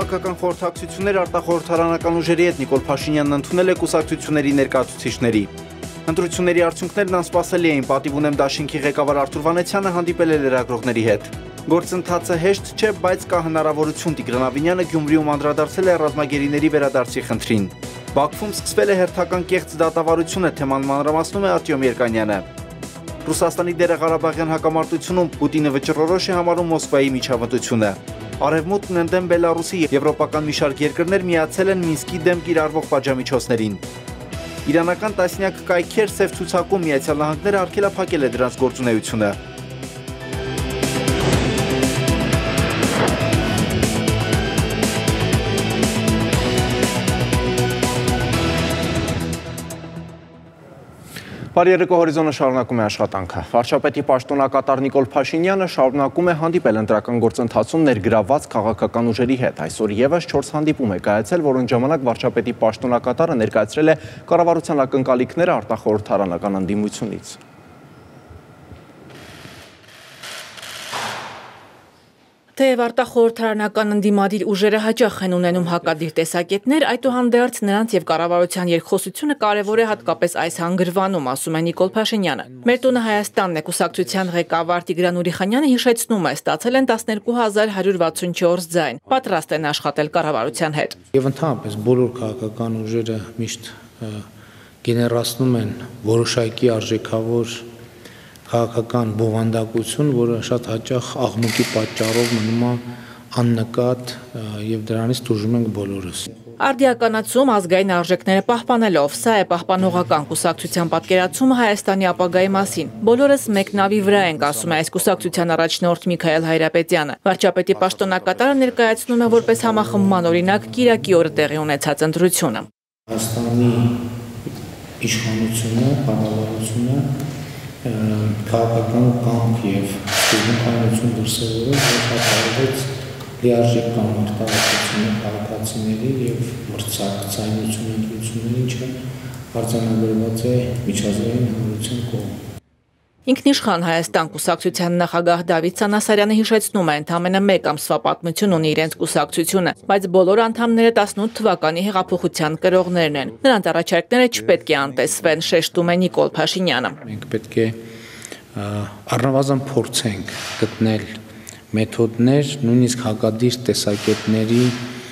Քաղաքական խորհրդակցություններ արտախորհրդարանական ուժերի հետ Նիկոլ Փաշինյանն ընդունել է կուսակցությունների ներկայացուցիչների։ Ընտրությունների արդյունքներն անսպասելի էին, պատիվ ունեմ դաշինքի ղեկավար Արթուր Վանեցյանը հանդիպել է լրագրողների հետ։ Գործընթացը հեշտ չէ, բայց կա հնարավորություն Տիգրան Ավինյանը Գյումրիում անդրադարձել է ռազմագերիների վերադարձի խնդրին։ Բաքվում սկսվել է հերթական կեղծ դատավարությունը, թեման մանրամասնում է Արտյոմ Երկանյանը։ Ռուսաստանի դերը Ղարաբաղյան հակամարտությունում Պուտինը վճռորոշ է համարում Մոսկվայի միջամտությունը։ Արևմուտքն ընդդեմ Բելարուսի եվրոպական մի շարք երկրներ միացել են Մինսկի դեմ կիրառվող պատժամիջոցներին։ Իրանական տասնյակ կայքեր սև ցուցակում Միացյալ Նահանգները արգելափակել է դրանց գործունեությունը։ Բարերեկո հորիզոնը շարունակում է աշխատանքը։ Վարչապետի պաշտոնակատար Նիկոլ Փաշինյանը շարունակում է հանդիպել ընտրական գործընթացում ներգրավված քաղաքական ուժերի հետ։ Այսօր եւս 4 հանդիպում է կայացել, որոնց ժամանակ վարչապետի պաշտոնակատարը ներկայացրել է կառավարության ակնկալիքները արտախորհրդարանական ընդդիմությունից։ Թեև արտախորհրդարանական ընդդիմադիր ուժերը հաճախ են ունենում հակադիր տեսակետներ, այդուհանդերձ նրանց եւ կառավարության երկխոսությունը կարեւոր է հատկապես այս հանգրվանում, ասում է Նիկոլ Փաշինյանը։ Մեր տունը Հայաստանն է կուսակցության ղեկավար Տիգրան Ուրիխանյանը հիշեցնում է, ստացել են 12164 ձայն, պատրաստ են աշխատել կառավարության հետ։ Եվ ընդհանրապես բոլոր քաղաքական ուժերը միշտ գեներացնում են որոշակի արժեքավոր քաղաքական բովանդակություն, որը շատ հաճախ աղմուկի պատճառով մնում է աննկատ եւ դրանից տուժում ենք բոլորս։ Արդիականացում ազգային արժեքները պահպանելով, սա է պահպանողական կուսակցության պատկերացումը Հայաստանի ապագայի մասին։ Բոլորս մեկ նավի վրա ենք, ասում է այս կուսակցության առաջնորդ Միքայել Հայրապետյանը։ Վարչապետի պաշտոնակատարը ներկայացնում է որպես համախմբման օրինակ Կիրակի օրը տեղի ունեցած ընտրությունը։ Հայաստանի իշխանությունը, կառավարությունը քաղաքական կամք եւ ստուգնականություն դրսեւորել, որ հաղթահարվեց լիարժեք կամարտահայտությունը քաղաքացիների եւ մրցակցայնություն ընդունությունների, ինչը արձանագրված է միջազգային հանրության կողմից։ Ինքնիշխան Հայաստան կուսակցության նախագահ Դավիթ Սանասարյանը հիշեցնում է, ընդամենը մեկ ամսվա պատմություն ունի իրենց կուսակցությունը, բայց բոլոր անդամները 18 թվականի հեղափոխության կրողներն են։ Նրանց առաջարկները չպետք է անտեսվեն, շեշտում է Նիկոլ Փաշինյանը։ Մենք պետք է առնվազն փորձենք գտնել մեթոդներ, նույնիսկ հակադիր տեսակետների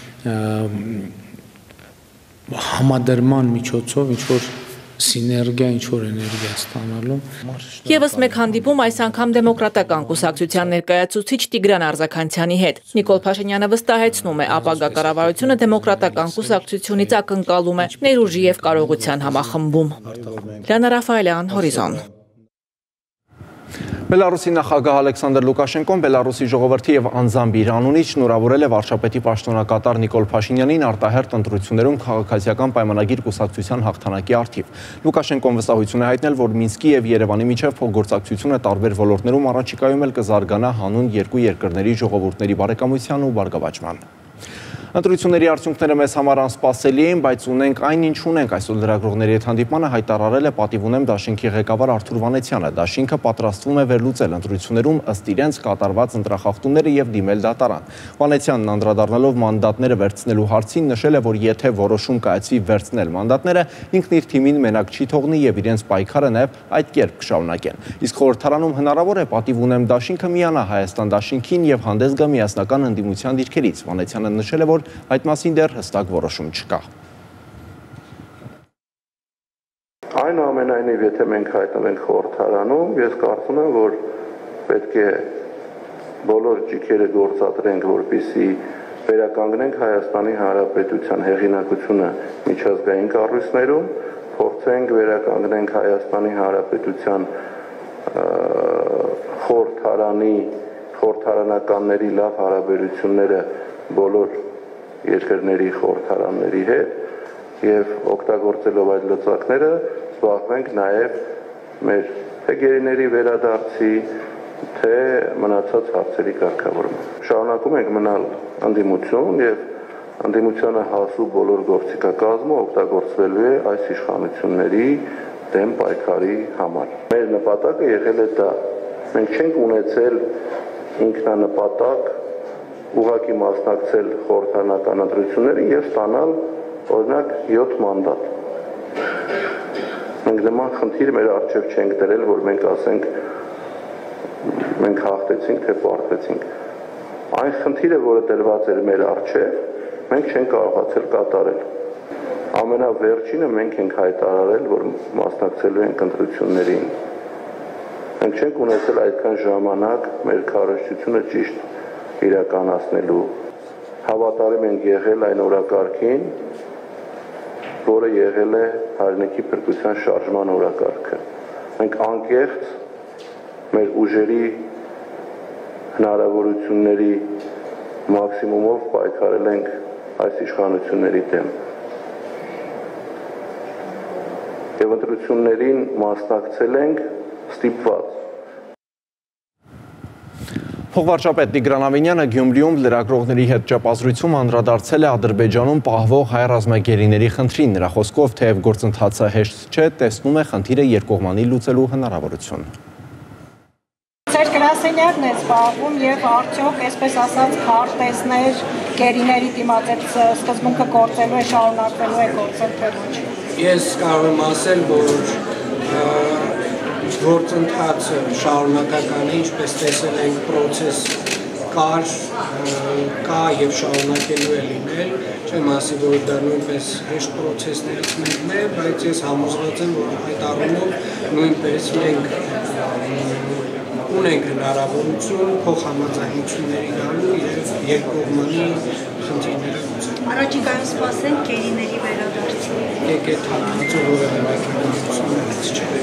համադրման միջոցով ինչ-որ սիներգիա, ինչ-որ էներգիա ստանալու։ Եվս մեկ հանդիպում այս անգամ դեմոկրատական կուսակցության ներկայացուցիչ Տիգրան Արձաքանցյանի հետ։ Նիկոլ Փաշինյանը վստահեցնում է, ապագա կառավարությունը դեմոկրատական կուսակցությունից ակնկալում է ներուժի եւ կարողության համախմբում։ Լիանա Ռաֆայելյան, Հորիզոն։ Բելարուսի նախագահ Ալեքսանդր Լուկաշենկոն Բելարուսի ժողովրդի եւ անձամբ իր անունից շնորհավորել է վարչապետի պաշտոնակատար Նիկոլ Փաշինյանին արտահերթ ընտրություններում քաղաքացիական պայմանագիր կուսակցության հաղթանակի առթիվ։ Լուկաշենկոն վստահություն է հայտնել, որ Մինսկի եւ Երևանի միջև փոխգործակցությունը տարբեր ոլորտներում առաջիկայում էլ կզարգանա հանուն երկու երկրների ժողովուրդների բարեկամության ու բարգավաճման։ Ընտրությունների արդյունքները մեզ համար անսպասելի էին, բայց ունենք այն, ինչ ունենք, այսօր լրագրողների հետ հանդիպմանը հայտարարել է պատիվ ունեմ դաշինքի ղեկավար Արթուր Վանեցյանը։ Դաշինքը պատրաստվում է վերլուծել ընտրություններում ըստ իրենց կատարված ընտրախախտումները եւ դիմել դատարան։ Վանեցյանն անդրադառնալով մանդատները վերցնելու հարցին նշել է, որ եթե որոշում կայացվի վերցնել մանդատները, ինքն իր թիմին մենակ չի թողնի եւ իրենց պայքարը նաեւ այդ կերպ կշարունակեն։ Իսկ խորհրդարանում հնարավոր է պատիվ ունեմ դաշինքը միանա Հայաստան դաշինքին եւ հանդես գա միասնական ընդդիմության դիրքերից։ Վանեցյանը նշել է, որ այդ մասին դեռ հստակ որոշում չկա։ Այնուամենայնիվ, եթե մենք հայտնվենք խորհրդարանում, ես կարծում եմ, որ պետք է բոլոր ճիգերը գործադրենք, որպեսզի վերականգնենք Հայաստանի Հանրապետության հեղինակությունը միջազգային կառույցներում, փորձենք վերականգնենք Հայաստանի Հանրապետության խորհրդարանականների լավ հարաբերությունները բոլոր երկրների խորհրդարանների հետ եւ օգտագործելով այդ լծակները զբաղվենք նաեւ մեր թե գերիների վերադարձի, թե մնացած հարցերի կարգավորումը։ Շարունակում ենք մնալ ընդդիմություն եւ ընդդիմությանը հասու բոլոր գործիքակազմը օգտագործվելու է այս իշխանությունների դեմ պայքարի համար։ Մեր նպատակը եղել է դա։ Մենք չենք ունեցել ինքնանպատակ ուղղակի մասնակցել խորհրդարանական ընտրություններին եւ ստանալ օրինակ 7 մանդատ։ Մենք նման խնդիր մեր առջև չենք դրել, որ մենք ասենք մենք հաղթեցինք, թե պարտվեցինք։ Այն խնդիրը, որը դրված էր մեր առջև, մենք չենք կարողացել կատարել։ Ամենավերջինը մենք ենք հայտարարել, որ մասնակցելու ենք ընտրություններին։ Մենք չենք ունեցել այդքան ժամանակ մեր քարոզչությունը ճիշտ իրականացնելու։ Հավատարիմ ենք եղել այն օրակարգին, որը եղել է հայրենիքի փրկության շարժման օրակարգը։ Մենք անկեղծ մեր ուժերի հնարավորությունների մաքսիմումով պայքարել ենք այս իշխանությունների դեմ։ Եվ ընտրություններին մասնակցել ենք ստիպված։ Փոխվարչապետ Տիգրան Ավինյանը Գյումրիում լրագրողների հետ ճեպազրույցում անդրադարձել է Ադրբեջանում պահվող հայ ռազմագերիների խնդրին։ Նրա խոսքով, թեև գործընթացը հեշտ չէ, տեսնում է խնդիրը երկկողմանի լուծելու հնարավորություն։ Ձեր գրասենյակն է զբաղվում եւ արդյոք, այսպես ասած, քարտեզներ գերիների դիմաց այդ սկզբունքը գործելու է, շարունակվելու է գործել թե ոչ։ Ես կարող եմ ասել, որ գործընթացը շարունակական է, ինչպես տեսել ենք, պրոցես կա եւ շարունակելու է լինել, չեմ ասի, որ դա նույնպես հեշտ պրոցեսներից մեկն է, բայց ես համոզված եմ, որ այդ առումով նույնպես մենք ունենք հնարավորություն փոխհամաձայնությունների գալու եւ երկկողմանի խնդիրները լուծելու։ Առաջիկայում սպասենք գերիների վերադարձին։ Եկեք հատկացող որևէ մեկնաբանություններից չէ։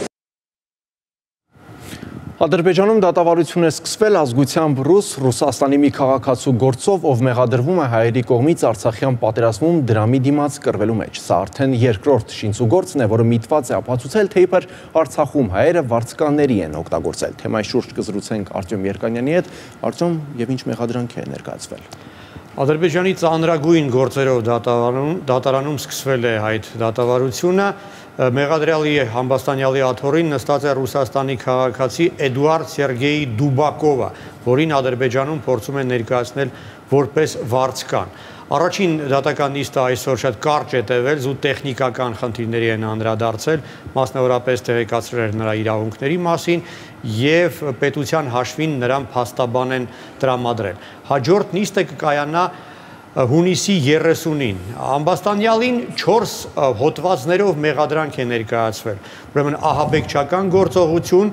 Ադրբեջանում դատավարություն է սկսվել ազգությամբ ռուս Ռուսաստանի մի քաղաքացու գործով, ով մեղադրվում է հայերի կողմից Արցախյան պատերազմում դրամի դիմաց կռվելու մեջ։ Սա արդեն երկրորդ շինցուգործն է, որը միտված է ապացուցել, թե իբր Արցախում հայերը վարձկանների են օգտագործել։ Թեմայի շուրջ կզրուցենք Արտյոմ Երկանյանի հետ։ Արտյոմ, եւ ինչ մեղադրանք է ներկայացվել։ Ադրբեջանի ծանրագույն գործերով դատարանում սկսվել է այդ դատավարությունը։ Մեղադրյալի համբաստանյալի աթոռին նստած է Ռուսաստանի քաղաքացի Էդուարդ Սերգեյ Դուբակովը, որին Ադրբեջանում փորձում են ներկայացնել որպես վարձկան։ Առաջին դատական նիստը այսօր շատ կարճ է տևել, զուտ տեխնիկական խնդիրների են անդրադարձել, մասնավորապես տեղեկացրել նրա իրավունքների մասին եւ պետության հաշվին նրան փաստաբան են տրամադրել։ Հաջորդ նիստը կկայանա հունիսի 30-ին։ Ամբաստանյալին 4 հոդվածներով մեղադրանք է ներկայացվել։ Ուրեմն ահաբեկչական գործողություն,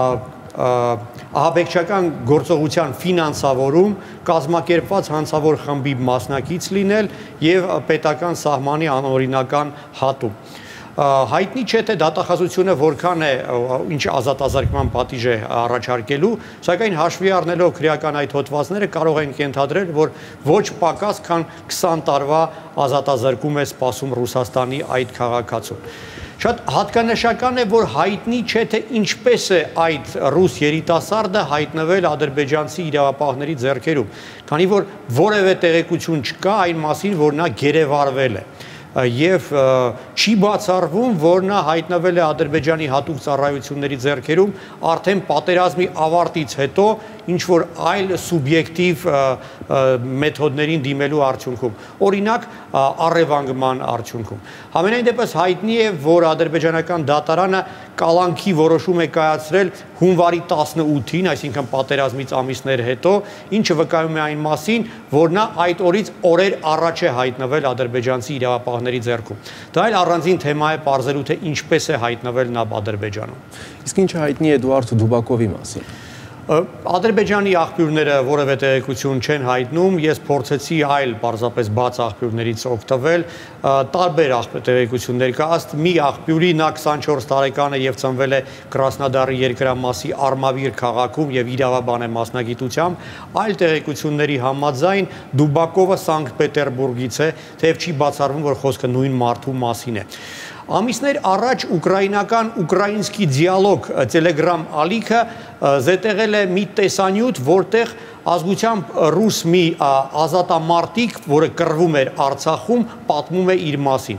ահաբեկչական գործողության ֆինանսավորում, կազմակերպված հանցավոր խմբի մասնակից լինել եւ պետական սահմանի անօրինական հատում։ Հայտնի չէ, թե դատախազությունը որքան է, ինչ ազատազրկման պատիժ է առաջարկելու, սակայն հաշվի առնելով քրեական այդ հոդվածները կարող ենք ենթադրել, որ ոչ պակաս, քան 20 տարվա ազատազրկում է սպասում Ռուսաստանի այդ քաղաքացուն։ Շատ հատկանշական է, որ հայտնի չէ, թե ինչպես է այդ ռուս երիտասարդը հայտնվել ադրբեջանցի իրավապահների ձեռքերում, քանի որ որևէ տեղեկություն չկա այն մասին, որ նա գերեվարվել է։ Եվ չի բացառվում, որ նա հայտնվել է Ադրբեջանի հատուկ ծառայությունների ձեռքերում արդեն պատերազմի ավարտից հետո ինչ-որ այլ սուբյեկտիվ մեթոդներին դիմելու արդյունքում, օրինակ առևանգման արդյունքում։ Համենայն դեպս հայտնի է, որ ադրբեջանական դատարանը կալանքի որոշում է կայացրել հունվարի 18-ին, այսինքն պատերազմից ամիսներ հետո, ինչը վկայում է այն մասին, որ նա այդ օրից օրեր առաջ է հայտնվել ադրբեջանցի իրավապահների ձեռքում։ Դա այլ առանձին թեմա է պարզելու, թե ինչպես է հայտնվել նա Ադրբեջանում։ Իսկ ինչ հայտնի է Էդուարդ Դուբակովի մասին։ Ադրբեջանի աղբյուրները որևէ տեղեկություն չեն հայտնում, ես փորձեցի այլ պարզապես բաց աղբյուրներից օգտվել, տարբեր տեղեկություններ կա, ըստ մի աղբյուրի նա 24 տարեկան է եւ ծնվել է Կրասնոդարի երկրամասի Արմավիր քաղաքում եւ իրավաբան է մասնագիտությամբ, այլ տեղեկությունների համաձայն Դուբակովը Սանկտ Պետերբուրգից է, թեև չի բացառվում, որ խոսքը նույն մարդու մասին է։ Ամիսներ առաջ ուկրաինսկի դիալոգ Telegram ալիքը զետեղել է մի տեսանյութ, որտեղ ազգությամբ ռուս մի ազատամարտիկ, որը կռվում էր Արցախում, պատմում է իր մասին։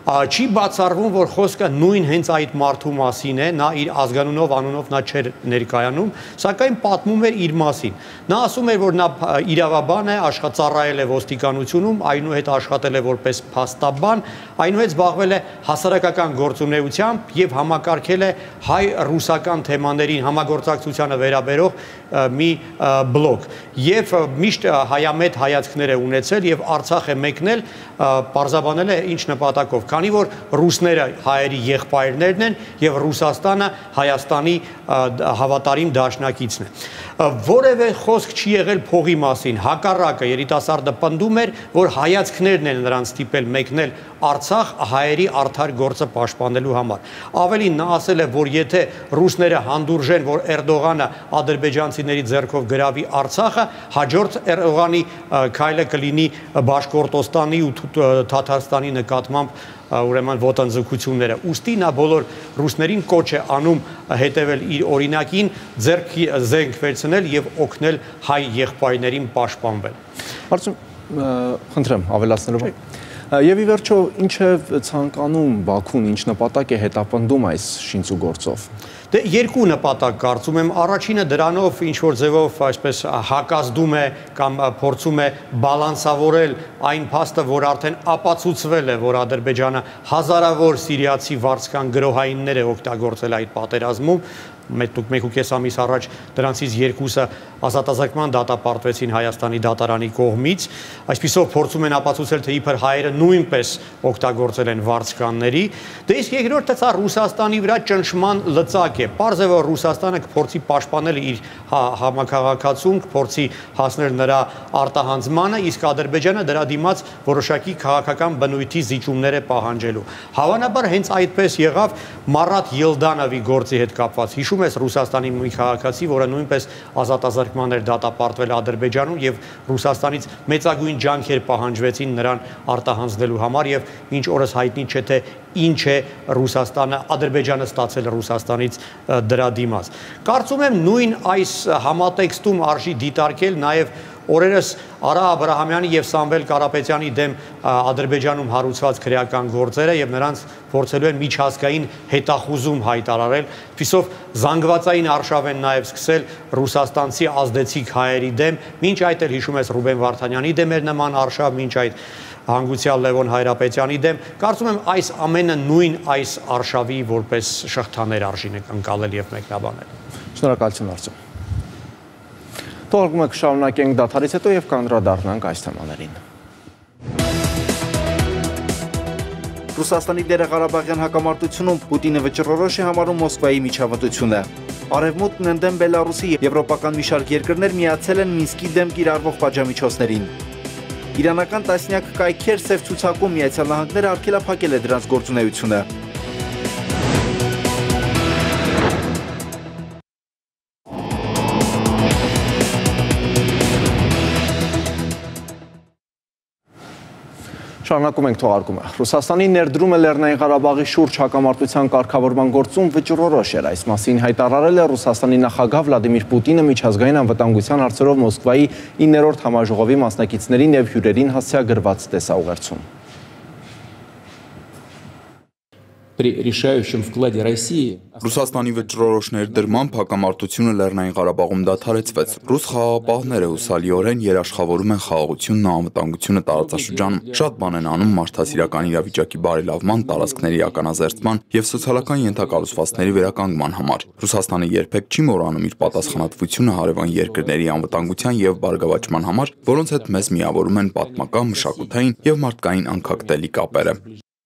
Չի բացառվում, որ խոսքը նույն հենց այդ մարդու մասին է, նա իր ազգանունով, անունով նա չէր ներկայանում, սակայն պատմում էր իր մասին։ Նա ասում էր, որ նա իրավաբան է, ծառայել է ոստիկանությունում, այնուհետ աշխատել է որպես փաստաբան, այնուհետ զբաղվել է հասարակական գործունեությամբ եւ համակարգել է հայ-ռուսական թեմաներին համագործակցությանը վերաբերող մի բլոգ եւ միշտ հայամետ հայացքներ է ունեցել եւ Արցախ է մեկնել, պարզաբանել է ինչ նպատակով, քանի որ ռուսները հայերի եղբայրներն են եւ Ռուսաստանը Հայաստանի հավատարիմ դաշնակիցն է։ Որևէ խոսք չի եղել փողի մասին, հակառակը երիտասարդը պնդում էր, որ հայացքներն են նրան ստիպել մեկնել Արցախ հայերի արդար գործը պաշտպանելու համար։ Ավելին նա ասել է, որ եթե ռուսները հանդուրժեն, որ Էրդողանը ադրբեջանցիների ձեռքով գրավի Արցախը, հաջորդ Էրդողանի քայլը կլինի Բաշկորտոստանի ու Թաթարստանի նկատմամբ ուրեմն ոտնձգությունները։ Ուստի նա բոլոր ռուսներին կոչ է անում հետևել իր օրինակին, զենք վերցնել եւ օգնել հայ եղբայրներին պաշտպանվել։ Խնդրեմ ավելացնելով։ Եվ ի վերջո ինչ է ցանկանում Բաքուն, ինչ նպատակ է հետապնդում այս շինծուգործով։ Դե երկու նպատակ կարծում եմ, առաջինը դրանով ինչ որ ձևով այսպես հակազդում է կամ փորձում է բալանսավորել այն փաստը, որ արդեն ապացուցվել է, որ Ադրբեջանը հազարավոր սիրիացի վարձկան գրոհայիններ է օգտագործել այդ պատերազմում, մեկ ու կես ամիս առաջ դրանցից երկուսը ազատազրկման դատապարտվեցին Հայաստանի դատարանի կողմից, այսպիսով փորձում են ապացուցել, թե իբր հայերը նույնպես օգտագործել են վարձկանների, դե իսկ երկրորդը սա Ռուսաստանի վրա ճնշման լծակ է, պարզ է, որ Ռուսաստանը կփորձի պաշտպանել իր համակարգացում, կփորձի հասնել նրա արտահանձմանը, իսկ Ադրբեջանը դրա դիմաց որոշակի քաղաքական բնույթի զիջումներ է պահանջելու։ Հավանաբար հենց այդպես եղավ Մարատ Ելդանովի գործի հետ կապված։ Հիշում ես Ռուսաստանի մի քաղաքացի, որը նույնպես ազատազրկման էր դատապարտվել Ադրբեջանում եւ Ռուսաստանից մեծագույն ջանքեր պահանջվեցին նրան արտահանձնելու համար եւ ինչ օրս հայտնի չէ թե ինչ է Ռուսաստանը, Ադրբեջանը ստացել Ռուսաստանից դրա դիմաց։ Կարծում եմ նույն այս համատեքստում արժի դիտարկել նաեւ օրերս Արա Աբրահամյանի եւ Սամվել Կարապետյանի դեմ Ադրբեջանում հարուցված քրեական գործերը եւ նրանց փորձելու են միջազգային հետախուզում հայտարարել, այսպիսով զանգվածային արշավ են նաեւ սկսել ռուսաստանցի ազդեցիկ հայերի դեմ, մինչ այդ էլ հիշում ես Ռուբեն Վարդանյանի դեմ էր նման արշավ, մինչ այդ հանգուցյալ Լևոն Հայրապետյանի դեմ, կարծում եմ այս ամենը նույն այս արշավի որպես շղթաներ արժի ընկալել եւ մեկնաբանել։ Շնորհակալություն Արծու։ Թողարկում եք շարունակենք դադարից հետո եւ կանդրադառնանք այս թեմաներին։ Ռուսաստանի դերը Ղարաբաղյան հակամարտությունում Պուտինը վճռորոշ է համարում Մոսկվայի միջավտությունը։ Արևմուտքն ընդդեմ Բելարուսի եվրոպական մի շարք երկրներ միացել են Մինսկի դեմ կիրառվող պատժամիջոցներին։ Իրանական տասնյակ կայքեր սև ցուցակում Միացյալ Նահանգները արգելափակել է դրանց գործունեությունը։ Շարունակում ենք թողարկումը։ Ռուսաստանի ներդրումը Լեռնային Ղարաբաղի շուրջ հակամարտության կարգավորման գործում վճռորոշ էր։ Այս մասին հայտարարել է Ռուսաստանի նախագահ Վլադիմիր Պուտինը միջազգային անվտանգության հարցերով Մոսկվայի 9-րդ համաժողովի մասնակիցներին եւ հյուրերին հասցեագրված տեսաուղերձում։ Ռուսաստանի վճռորոշ ներդրմամբ հակամարտությունը Լեռնային Ղարաբաղում դադարեցվեց։ Ռուս խաղաղապահները հուսալիորեն երաշխավորում են խաղաղությունն ու անվտանգությունը տարածաշրջանում։ Շատ բան են անում մարդասիրական իրավիճակի բարելավման, տարածքների ականազերծման եւ սոցիալական ենթակառուցվածքների վերականգնման համար։ Ռուսաստանը երբեք չի մոռանում իր պատասխանատվությունը հարևան երկրների անվտանգության եւ բարգավաճման համար, որոնց հետ մեզ միավորում են պատմական, մշակութային եւ մարդկային անքակտելի կապերը։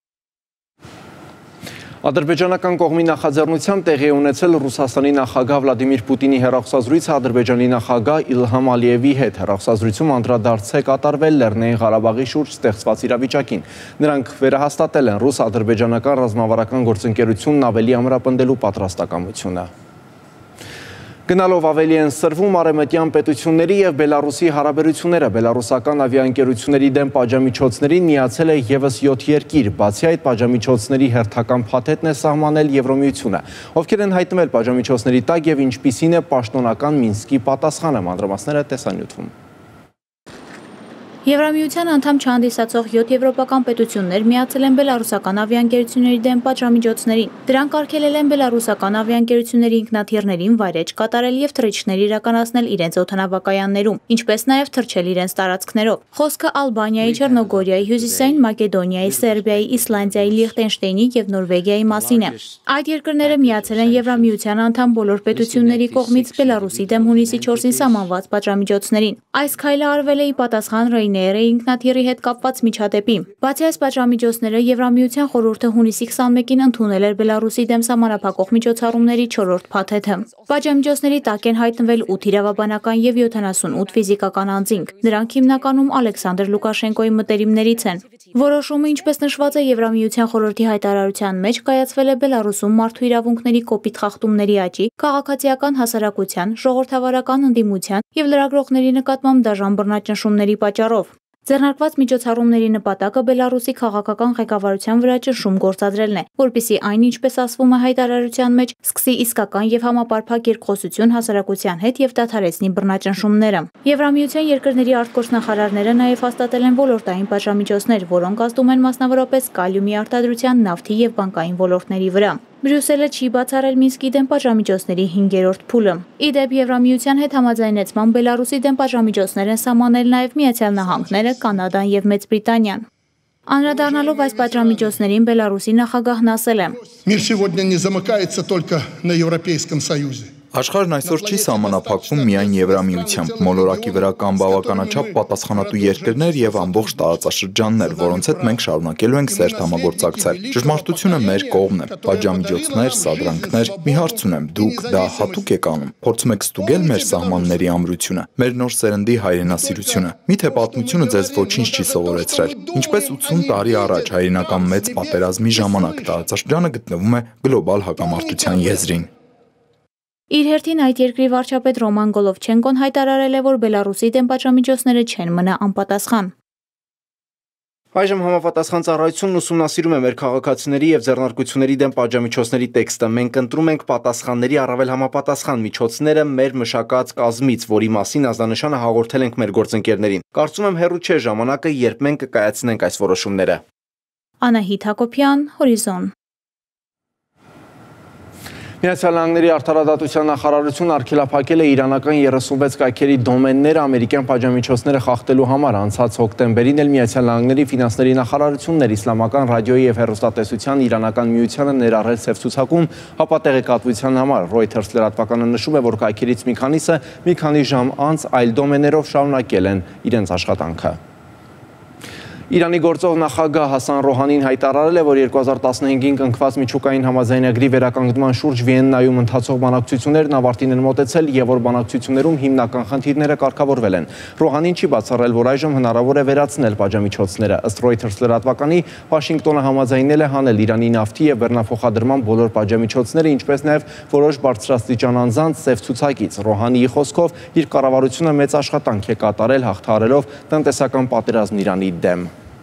Ադրբեջանական կողմի նախաձեռնությամբ տեղի է ունեցել Ռուսաստանի նախագահ Վլադիմիր Պուտինի հեռախոսազրույցը Ադրբեջանի նախագահ Իլհամ Ալիևի հետ։ Հեռախոսազրույցում անդրադարձ է կատարվել Լեռնային Ղարաբաղի շուրջ ստեղծված իրավիճակին։ Նրանք վերահաստատել են ռուս-ադրբեջանական ռազմավարական գործընկերությունն ավելի ամրապնդելու պատրաստակամությունը։ Գնալով ավելի են սրվում արևմտյան պետությունների եւ Բելարուսի հարաբերությունները, բելարուսական ավիաընկերությունների դեմ պատժամիջոցներին միացել է եւս 7 երկիր, բացի այդ պատժամիջոցների հերթական փաթեթն է սահմանել Եվրոմիությունը։ Ովքեր են հայտնվել պատժամիջոցների տակ եւ ինչպիսին է պաշտոնական Մինսկի պատասխանը, մանրամասները տեսանյութում։ Եվրամիության անդամ չհանդիսացող 7 եվրոպական պետություններ միացել են բելարուսական ավիաընկերությունների դեմ պատժամիջոցներին։ Դրանք արգելել են բելարուսական ավիաընկերությունների ինքնաթիռներին վայրէջք կատարել եւ թռիչքներ իրականացնել իրենց օդանավակայաններում, ինչպես նաեւ թռչել իրենց տարածքներով։ Խոսքը Ալբանիայի, Չեռնոգորիայի, Հյուսիսային Մակեդոնիայի, Սերբիայի, Իսլանդիայի, Լիխտենշտեյնի եւ Նորվեգիայի մասին է։ Այդ երկրները միացել են Եվրամիության անդամ բոլոր պետությունների կողմից Բելարուսի դեմ հունիսի 4-ին սահմանված պատժամիջոցներին։ Այս քայլը արվել է ի պատասխան Ռեյնեյերի ինքնաթիռի հետ կապված միջադեպի։ Բացի այս պատժամիջոցները, Եվրամիության խորհուրդը հունիսի 21-ին ընդունել էր Բելարուսի դեմ սահմանափակող միջոցառումների 4-րդ փաթեթը։ Պատժամիջոցների տակ են հայտնվել 8 իրավաբանական եւ 78 ֆիզիկական անձինք։ Նրանք հիմնականում Ալեքսանդր Լուկաշենկոյի մտերիմներից են։ Որոշումը, ինչպես նշված է Եվրամիության խորհրդի հայտարարության մեջ, կայացվել է Բելարուսում մարդու իրավունքների կոպիտ խախտումների աճի, քաղաքացիական հասարակության, ժողովրդավարական ընդդիմության եւ լրագրողների նկատմամբ դաժան բռնաճնշումների պատճառով։ Ձեռնարկված միջոցառումների նպատակը Բելարուսի քաղաքական ղեկավարության վրա ճնշում գործադրելն է, որպեսզի այն, ինչպես ասվում է հայտարարության մեջ, սկսի իսկական եւ համապարփակ երկխոսություն հասարակության հետ եւ դադարեցնի բռնաճնշումները։ Եվրամիության երկրների արտգործնախարարները նաեւ հաստատել են ոլորտային պատժամիջոցներ, որոնք ազդում են մասնավորապես կալիումի արտադրության, նավթի եւ բանկային ոլորտների վրա։ Բրյուսելը չի բացառել Մինսկի դեմ պատժամիջոցների 5-րդ փուլը։ Ի դեպ, Եվրամիության հետ համաձայնեցման Բելարուսի դեմ պատժամիջոցներ են սահմանել նաև Միացյալ Նահանգները, Կանադան եւ Մեծ Բրիտանիան։ Անդրադառնալով այս պատժամիջոցներին Բելարուսի նախագահն ասել է. «Мир сегодня не замыкается только на Европейском Союзе». Աշխարհն այսօր չի սահմանափակվում միայն Եվրամիությամբ, մոլորակի վրա կան բավականաչափ պատասխանատու երկրներ եւ ամբողջ տարածաշրջաններ, որոնց հետ մենք շարունակելու ենք սերտ համագործակցել։ Ճշմարտությունը մեր կողմն է։ Պատժամիջոցներ, սադրանքներ, մի հարց ունեմ, դուք դա հատուկ եք անում։ Փորձում եք ստուգել մեր սահմանների ամրությունը, մեր նոր սերնդի հայրենասիրությունը։ Միթե պատմությունը ձեզ ոչինչ չի սովորեցրել։ Ինչպես 80 տարի առաջ հայրենական մեծ պատերազմի ժամանակ տարածաշրջանը գտնվում է գլոբալ հակամարտության եզրին։ Իր հերթին այդ երկրի վարչապետ Ռոման Գոլովչենկոն հայտարարել է, որ Բելարուսի դեմ պատժամիջոցները չեն մնա անպատասխան։ Այժմ համապատասխան ծառայությունն ուսումնասիրում է մեր քաղաքացիների եւ ձեռնարկությունների դեմ պատժամիջոցների տեքստը։ Մենք ընտրում ենք պատասխանների առավել համապատասխան միջոցները մեր մշակած կազմից, որի մասին ազդանշանը հաղորդել ենք մեր գործընկերներին։ Կարծում եմ հեռու չէ ժամանակը, երբ մենք կկայացնենք այս որոշումները։ Անահիտ Հակոբյան, Հորիզոն։ Միացյալ Նահանգների արդարադատության նախարարությունը արգելափակել է իրանական 36 կայքերի դոմենները ամերիկյան պատժամիջոցները խախտելու համար։ Անցած հոկտեմբերին էլ Միացյալ Նահանգների ֆինանսների նախարարությունն էր իսլամական ռադիոյի եւ հեռուստատեսության իրանական միությանը ներառել սև ցուցակում հապատեղեկատվության համար։ Reuters լրատվականը նշում է, որ կայքերից մի քանիսը մի քանի ժամ անց այլ դոմեներով շարունակել են իրենց աշխատանքը։ Իրանի գործող նախագահ Հասան Ռոհանին հայտարարել է, որ 2015-ին կնքված միջուկային համաձայնագրի վերականգնման շուրջ Վիեննայում ընթացող բանակցություններն ավարտին են մոտեցել եւ որ բանակցություններում հիմնական խնդիրները կարգավորվել են։ Ռոհանին չի բացառել, որ այժմ հնարավոր է վերացնել պատժամիջոցները։ Ըստ Reuters լրատվականի, Վաշինգտոնը համաձայնել է հանել Իրանի նավթի եւ բեռնափոխադրման բոլոր պատժամիջոցները, ինչպես նաեւ որոշ բարձրաստիճան անձանց սև ցուցակից։ Ռոհանիի խոսքով իր կառավարությունը մեծ աշխատանք է կատարել հաղթահարելով տնտեսական պատերազմն Իրանի դեմ։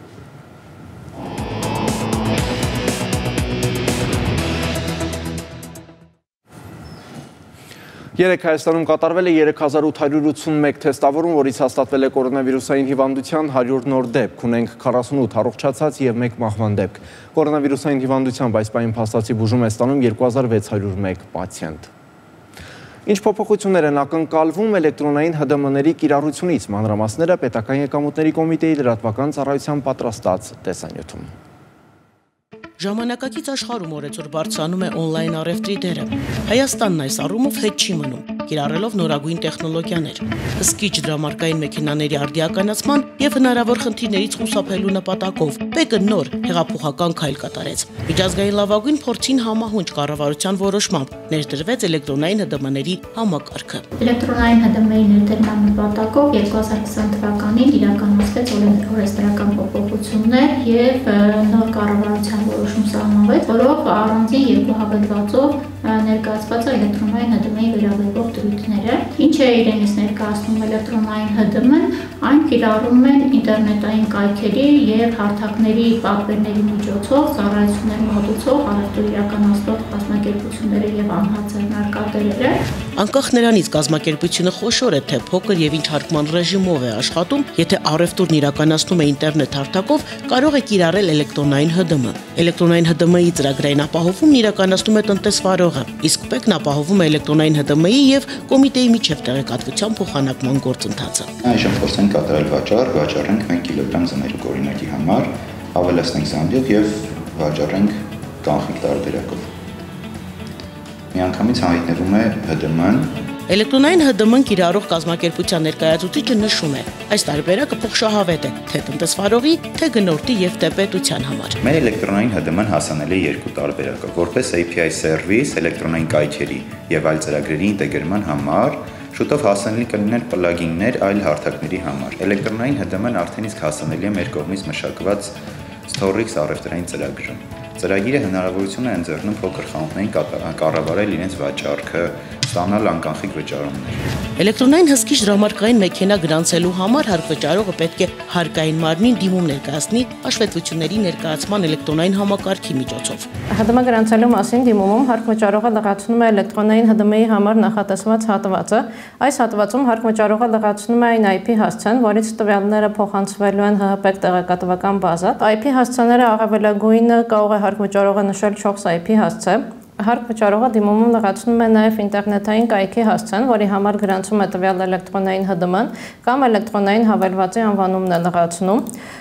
Երեկ Հայաստանում կատարվել է 3881 թեստավորում, որից հաստատվել է կորոնավիրուսային հիվանդության 100 նոր դեպք, ունենք 48 առողջացած եւ 1 մահվան դեպք։ Կորոնավիրուսային հիվանդությամբ այս պահին փաստացի բուժում է ստանում 2601 պացիենտ։ Ինչ փոփոխություններ են ակնկալվում էլեկտրոնային ՀԴՄ-ների կիրառությունից, մանրամասները Պետական եկամուտների կոմիտեի լրատվական ծառայության պատրաստած տեսանյութում։ Ժամանակակից աշխարհում օրեցօր բարձրանում է օնլայն առևտրի դերը։ Հայաստանն այս առումով հետ չի մնում, կիրառելով նորագույն տեխնոլոգիաներ, հսկիչ դրամարկային մեքենաների արդիականացման եւ հնարավոր խնդիրներից խուսափելու նպատակով ՊԵԿ-ը նոր հեղափոխական քայլ կատարեց։ Միջազգային լավագույն փորձին համահունչ կառավարության որոշմամբ ներդրվեց էլեկտրոնային ՀԴՄ-ների համակարգը։ Էլեկտրոնային ՀԴՄ-ի ներդրման նպատակով 2020 թվականին իրականացվեց օրենսդրական փոփոխություններ եւ նոր կառավարության որոշում սահմանվեց, որով առանձին երկու հավելվածով ներկայացված է էլեկտրոնային ՀԴՄ-ի վերաբերող դրույթները։ Ինչ է իրենից ներկայացնում էլեկտրոնային ՀԴՄ-ն, Այն կիրառում են ինտերնետային կայքերի և հարթակների պատվերների միջոցով ծառայություններ մատուցող առևտուր իրականացնող կազմակերպությունները և անհատ ձեռնարկատերերը։ Անկախ նրանից կազմակերպությունը խոշոր է, թե փոքր եւ ինչ հարկման ռեժիմով է աշխատում, եթե առևտուրն իրականացնում է ինտերնետ հարթակով, կարող է կիրառել էլեկտրոնային ՀԴՄ։ Էլեկտրոնային ՀԴՄ-ի ծրագրային ապահովումն իրականացնում է տնտեսվարողը, իսկ ՊԵԿ-ն ապահովում է էլեկտրոնային ՀԴՄ-ի եւ կոմիտեի միջև տեղեկատվության փոխանակման գործընթացը։ Այժմ փորձենք կատարել վաճառենք 1 կիլոգրամ ձմերուկ օրինակի համար, ավելացնենք զամբյուղ եւ վաճառենք կանխիկ տարբերակով։ Միանգամից հայտնվում է ՀԴՄ-ն։ Էլեկտրոնային ՀԴՄ-ն կիրառող կազմակերպության ներկայացուցիչը նշում է, այս տարբերակը փոխշահավետ է թե տնտեսվարողի, թե գնորդի եւ թե պետության համար։ Մեր էլեկտրոնային ՀԴՄ-ն հասանելի է երկու տարբերակով, որպես API սերվիս էլեկտրոնային կայքերի եւ այլ ծրագրերի ինտեգրման համար, շուտով հասանելի կլինեն պլագիններ այլ հարթակների համար։ Էլեկտրոնային ՀԴՄ-ն արդեն իսկ հասանելի է մեր կողմից մշակված Storix առևտրային ծրագրում։ Ծրագիրը հնարավորություն է ընձեռնում փոքր խանութներին կառավարել իրենց վաճառքը, ստանալ անկանխիկ վճարումներ։ Էլեկտրոնային հսկիչ դրամարկային մեքենա գրանցելու համար հարկվճարողը պետք է հարկային մարմնին դիմում ներկայացնի հաշվետվությունների ներկայացման էլեկտրոնային համակարգի միջոցով։ ՀԴՄ գրանցելու մասին դիմումում հարկվճարողը լրացնում է էլեկտրոնային ՀԴՄ-ի համար նախատեսված հատվածը։ Այս հատվածում հարկվճարողը լրացնում է այն IP հասցեն, որից տվյալները փոխանցվելու են ՀՀՊ տեղեկատվական բազա։ IP հասցեները առավելագույնը կարող է հարկվճարողը նշել 4 IP հասցե։ Հարկվճարողը դիմումում լրացնում է նաև ինտերնետային կայքի հասցեն, որի համար գրանցում է տվյալ էլեկտրոնային ՀԴՄ-ն կամ էլեկտրոնային հավելվածի անվանումն է լրացնում։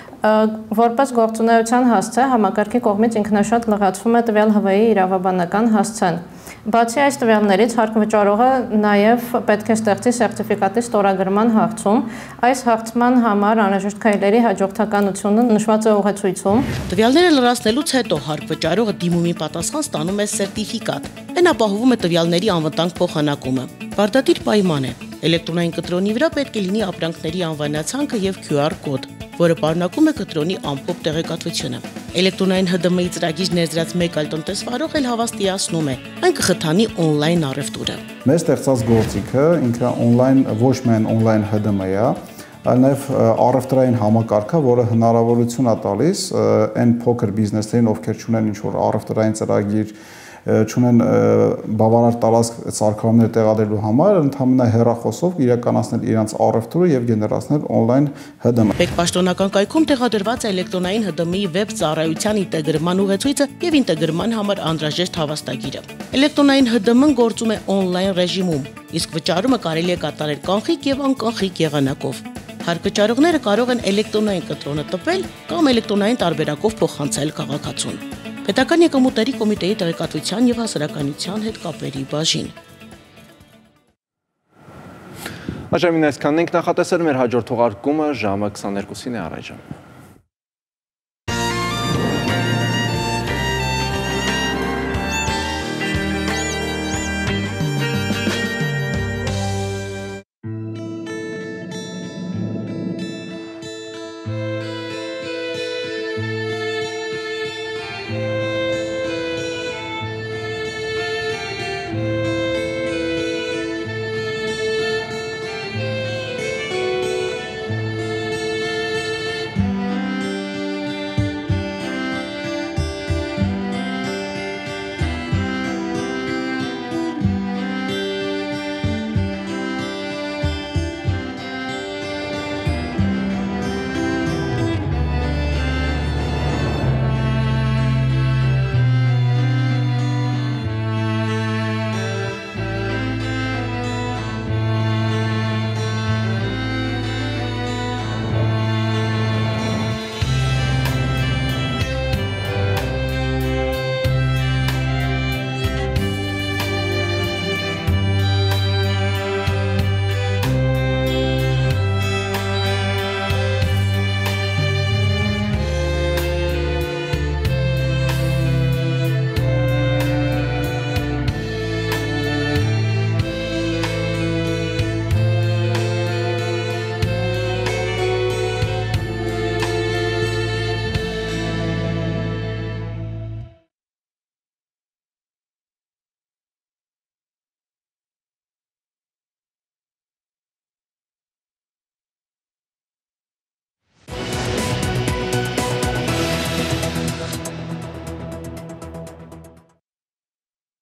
Որպես գործունեության հասցե համակարգի կողմից ինքնաշատ լրացվում է տվյալ ՀՎ-ի իրավաբանական հասցեն։ Բացի այս տվյալներից հարկվճարողը նաև պետք է ստեղծի սերտիֆիկատի ստորագրման հարցում։ Այս հարցման համար անհրաժեշտ քայլերի հաջորդականությունը նշված է ուղեցույցում։ Տվյալները լրացնելուց հետո հարկվճարողը դիմումի պատասխան ստանում է սերտիֆիկատ։ Այն ապահովում է տվյալների անվտանգ փոխանակումը։ Բարդատիր պայման է։ Էլեկտրոնային կտրոնի վրա պետք է լինի ապրանքների անվանացանքը եւ QR կոդ, որը պարունակում է կտրոնի ամփոփ տեղեկատվությունը։ Էլեկտրոնային ՀԴՄ-ի ծրագիր ներդրած մեկ այլ տնտեսվարող էլ հավաստիացնում է, այն կխթանի օնլայն առևտուրը։ Մեր ստեղծած գործիքը ինքը օնլայն ոչ միայն օնլայն ՀԴՄ է, այլ նաև առևտրային համակարգը, որը հնարավորություն է տալիս այն փոքր բիզնեսներին, ովքեր ունեն ինչ-որ առևտրային ծրագիր, չունեն բավարար տարածք սարքավորումներ տեղադրելու համար, ընդհանրապես հեռախոսով իրականացնել իրենց առևտուրը եւ գեներացնել օնլայն ՀԴՄ։ ՊԵԿ պաշտոնական կայքում տեղադրված է էլեկտրոնային ՀԴՄ-ի վեբ ծառայության ինտեգրման ուղեցույցը եւ ինտեգրման համար անհրաժեշտ հավաստագիրը։ Էլեկտրոնային ՀԴՄ-ն գործում է օնլայն ռեժիմում, իսկ վճարումը կարելի է կատարել կանխիկ եւ անկանխիկ եղանակով։ Հարկվճարողները կարող են էլեկտրոնային կտրոնը տպել կամ էլեկտրոնային տարբերակով փոխանցել քաղաքացուն։ Պետական եկամուտների կոմիտեի տեղեկատվության եւ հասարակայնության հետ կապերի բաժին։ Այժմ այսքանն ենք նախատեսել, մեր հաջորդ թողարկումը ժամը 22-ին է առայժմ։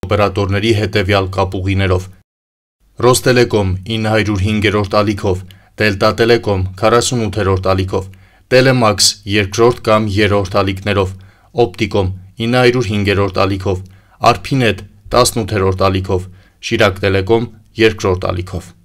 օպերատորների հետևյալ կապուղիներով. Ռոստելեկոմ 905-րդ ալիքով, Դելտա Տելեկոմ 48-րդ ալիքով, Տելեմաքս 2-րդ կամ 3-րդ ալիքներով, Օպտիկոմ 905-րդ ալիքով, Արփինետ 18-րդ ալիքով, Շիրակ Տելեկոմ 2-րդ ալիքով։